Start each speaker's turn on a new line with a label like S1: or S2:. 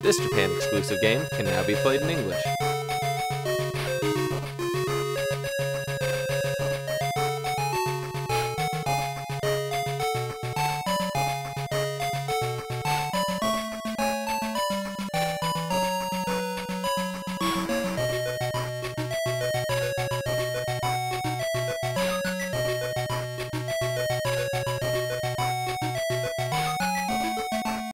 S1: This Japan exclusive game can now be played in English.